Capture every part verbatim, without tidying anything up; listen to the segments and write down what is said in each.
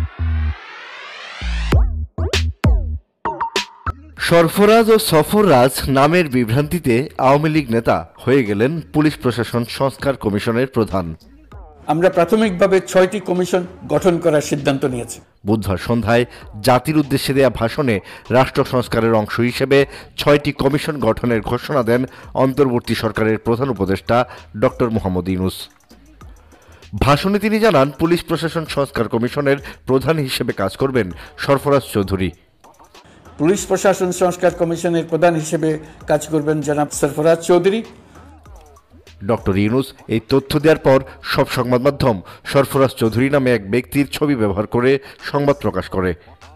সরফরাজ ও সফররাজ নামের বিভ্রান্তিতে আওয়ামী লীগ নেতা হয়ে গেলেন পুলিশ প্রশাসন সংস্কার কমিশনের প্রধান। আমরা প্রাথমিকভাবে ছয়টি কমিশন গঠন করার সিদ্ধান্ত নিয়েছি। বুধবার সন্ধ্যায় জাতির উদ্দেশ্যে দেয়া ভাষণে রাষ্ট্র সংস্কারের অংশ হিসেবে ছয়টি কমিশন গঠনের ঘোষণা দেন অন্তর্বর্তী সরকারের প্রধান উপদেষ্টা ডক্টর মোহাম্মদ ইউনূস। ভাষণে তিনি জানান, পুলিশ প্রশাসন সংস্কার কমিশনের প্রধান হিসেবে কাজ করবেন সরফরাজ চৌধুরী। পুলিশ প্রশাসন সংস্কার কমিশনের প্রধান হিসেবে কাজ করবেন জনাব সরফরাজ চৌধুরী। ডক্টর ইউনূস এই তথ্য দেওয়ার পর সব সংবাদ মাধ্যম সরফরাজ চৌধুরী নামে এক ব্যক্তির ছবি ব্যবহার করে সংবাদ প্রকাশ করে।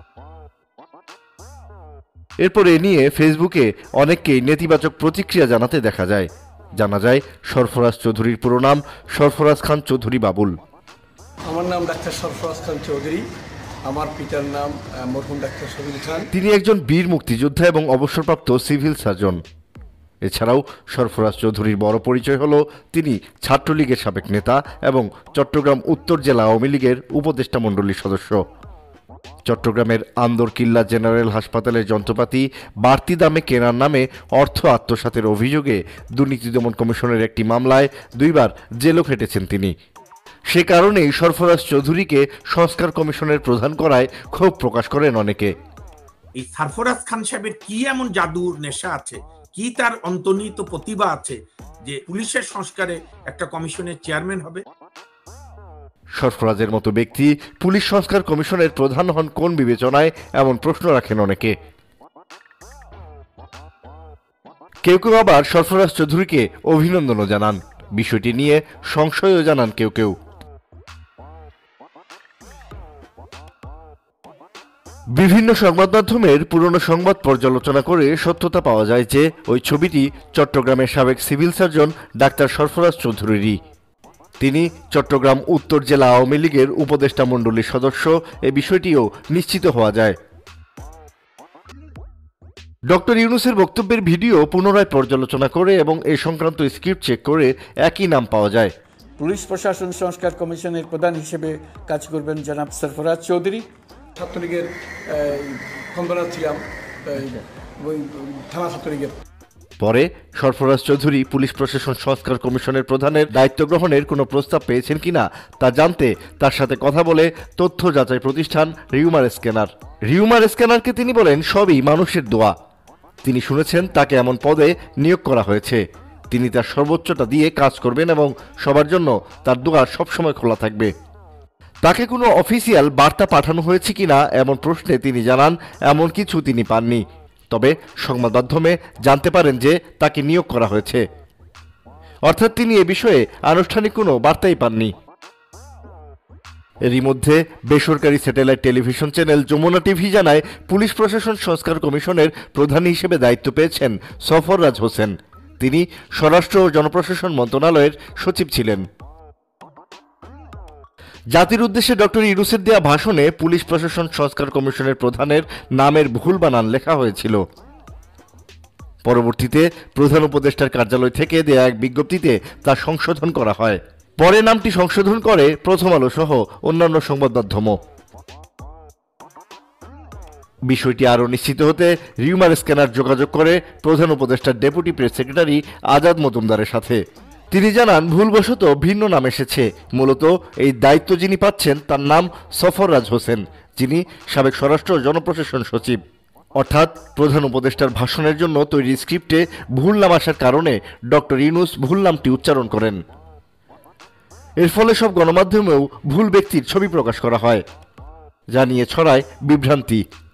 এরপর এ নিয়ে ফেসবুকে অনেককেই নেতিবাচক প্রতিক্রিয়া জানাতে দেখা যায়। জানা যায়, সরফরাজ চৌধুরীর পুরো নাম সরফরাজ খান চৌধুরী বাবুল। আমার নাম ডাক্তার সরফরাজ খান চৌধুরী। আমার পিতার নাম মরহুম ডাক্তার শহীদ খান। তিনি একজন বীর মুক্তিযোদ্ধা এবং অবসরপ্রাপ্ত সিভিল সার্জন। এছাড়াও সরফরাজ চৌধুরীর বড় পরিচয় হল তিনি ছাত্রলীগের সাবেক নেতা এবং চট্টগ্রাম উত্তর জেলা আওয়ামী লীগের উপদেষ্টা মণ্ডলীর সদস্য। চট্টগ্রামের আন্দরকিল্লা জেনারেল হাসপাতালের যন্ত্রপাতি বাড়তি দামে কেনার নামে অর্থ আত্মসাতের অভিযোগে দুর্নীতি দমন কমিশনের একটি মামলায় দুইবার জেলও খেটেছেন তিনি। সে কারণেই সরফরাজ চৌধুরীকে সংস্কার কমিশনের প্রধান করায় ক্ষোভ প্রকাশ করেন অনেকে। এই সরফরাজ খান সাহেবের কি এমন জাদুর নেশা আছে, কি তার অন্তর্নিহিত প্রতিভা আছে যে পুলিশের সংস্কারে একটা কমিশনের চেয়ারম্যান হবে? সরফরাজের মতো ব্যক্তি পুলিশ সংস্কার কমিশনের প্রধান হন কোন বিবেচনায়, এমন প্রশ্ন রাখেন অনেকে। কেউ কেউ আবার সরফরাজ চৌধুরীকে অভিনন্দনও জানান। বিষয়টি নিয়ে সংশয়ও জানান কেউ কেউ। বিভিন্ন সংবাদ মাধ্যমের পুরনো সংবাদ পর্যালোচনা করে সত্যতা পাওয়া যায় যে ওই ছবিটি চট্টগ্রামের সাবেক সিভিল সার্জন ডাক্তার সরফরাজ চৌধুরীরই। তিনি চট্টগ্রাম উত্তর জেলা আওয়ামী লীগের উপদেষ্টা মণ্ডলীর সদস্য, এ বিষয়টিও নিশ্চিত হওয়া যায়। ডক্টর ইউনূসের বক্তব্যের ভিডিও পুনরায় পর্যালোচনা করে এবং এ সংক্রান্ত স্ক্রিপ্ট চেক করে একই নাম পাওয়া যায়। পুলিশ প্রশাসন সংস্কার কমিশনের প্রধান হিসেবে কাজ করবেন জনাব সরফরাজ চৌধুরী। ছাত্রলীগের কনভেনার ছিলাম, থানা ছাত্রলীগের। পরে সরফরাজ চৌধুরী পুলিশ প্রশাসন সংস্কার কমিশনের প্রধানের দায়িত্ব গ্রহণের কোনো প্রস্তাব পেয়েছেন কিনা তা জানতে তার সাথে কথা বলে তথ্য যাচাই প্রতিষ্ঠান রিউমার স্ক্যানার। রিউমার স্ক্যানারকে তিনি বলেন, সবই মানুষের দোয়া। তিনি শুনেছেন তাকে এমন পদে নিয়োগ করা হয়েছে। তিনি তার সর্বোচ্চটা দিয়ে কাজ করবেন এবং সবার জন্য তার দোয়া সবসময় খোলা থাকবে। তাকে কোনো অফিসিয়াল বার্তা পাঠানো হয়েছে কিনা এমন প্রশ্নে তিনি জানান, এমন কিছু তিনি পাননি। তবে সংবাদ মাধ্যমে জানতে পারেন যে তাকে নিয়োগ করা হয়েছে, অর্থাৎ তিনি এ বিষয়ে আনুষ্ঠানিক কোনো বার্তাই পাননি। এরই মধ্যে বেসরকারি satellite television channel Jamuna TV জানায়, পুলিশ প্রশাসন সংস্কার কমিশনের প্রধান হিসেবে দায়িত্ব পেয়েছেন সরফরাজ হোসেন। তিনি স্বরাষ্ট্র ও জনপ্রশাসন মন্ত্রণালয়ের সচিব ছিলেন। জাতির উদ্দেশ্যে ডক্টর ইউনূসের দেয়া ভাষণে পুলিশ প্রশাসন সংস্কার কমিশনের প্রধানের নামের ভুল বানান লেখা হয়েছিল। পরবর্তীতে প্রধান উপদেষ্টার কার্যালয় থেকে দেয়া এক বিজ্ঞপ্তিতে তা সংশোধন করা হয়। পরে নামটি সংশোধন করে প্রথম আলো সহ অন্যান্য সংবাদ মাধ্যমও। বিষয়টি আরও নিশ্চিত হতে রিউমার স্ক্যানার যোগাযোগ করে প্রধান উপদেষ্টার ডেপুটি প্রেস সেক্রেটারি আজাদ মজুমদারের সাথে। তিনি জানান, ভুলবশত ভিন্ন নাম এসেছে। মূলত এই দায়িত্ব যিনি পাচ্ছেন তার নাম সরফরাজ হোসেন, যিনি সাবেক স্বরাষ্ট্র ও জনপ্রশাসন সচিব। অর্থাৎ প্রধান উপদেষ্টার ভাষণের জন্য তৈরি স্ক্রিপ্টে ভুল নাম আসার কারণে ডক্টর ইউনূস ভুল নামটি উচ্চারণ করেন। এর ফলে সব গণমাধ্যমেও ভুল ব্যক্তির ছবি প্রকাশ করা হয়, যা নিয়ে ছড়ায় বিভ্রান্তি।